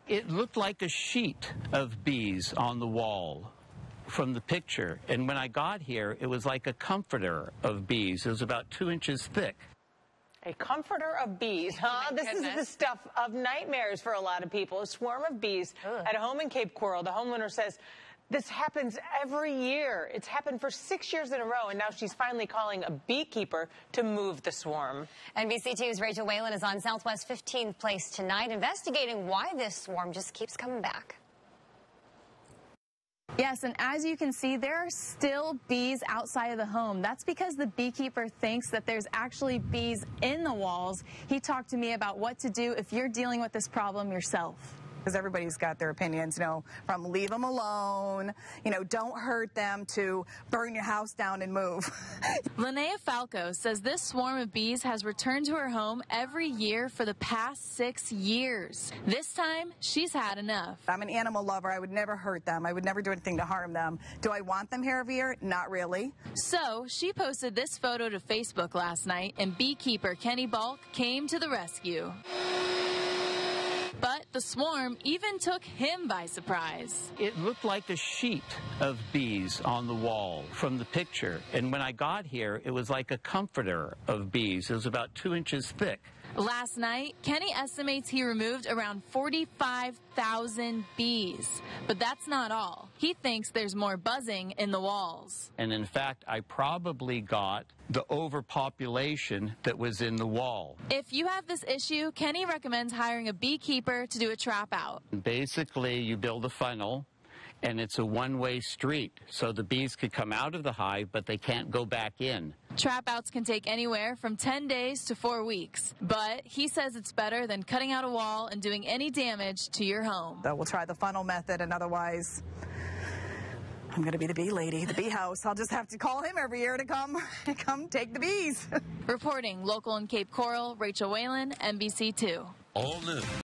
It looked like a sheet of bees on the wall from the picture. And when I got here, it was like a comforter of bees. It was about 2 inches thick. A comforter of bees, huh? Oh, this is the stuff of nightmares for a lot of people. A swarm of bees at a home in Cape Coral. The homeowner says this happens every year. It's happened for 6 years in a row, and now she's finally calling a beekeeper to move the swarm. NBC2's Rachel Whalen is on Southwest 15th Place tonight, investigating why this swarm just keeps coming back. Yes, and as you can see, there are still bees outside of the home. That's because the beekeeper thinks that there's actually bees in the walls. He talked to me about what to do if you're dealing with this problem yourself. Because everybody's got their opinions, from leave them alone, don't hurt them, to burn your house down and move. Linnea Falco says this swarm of bees has returned to her home every year for the past 6 years. This time, she's had enough. I'm an animal lover. I would never hurt them. I would never do anything to harm them. Do I want them here every year? Not really. So she posted this photo to Facebook last night, and beekeeper Kenny Balk came to the rescue. But the swarm even took him by surprise. It looked like a sheet of bees on the wall from the picture. And when I got here, it was like a comforter of bees. It was about 2 inches thick. Last night, Kenny estimates he removed around 45,000 bees. But that's not all. He thinks there's more buzzing in the walls. And in fact, I probably got the overpopulation that was in the wall. If you have this issue, Kenny recommends hiring a beekeeper to do a trap out. Basically, you build a funnel, and it's a one-way street. So the bees could come out of the hive, but they can't go back in. Trap outs can take anywhere from 10 days to 4 weeks. But he says it's better than cutting out a wall and doing any damage to your home. We'll try the funnel method, and otherwise, I'm going to be the bee lady, the bee house. I'll just have to call him every year to come take the bees. Reporting local in Cape Coral, Rachel Whalen, NBC2. All new.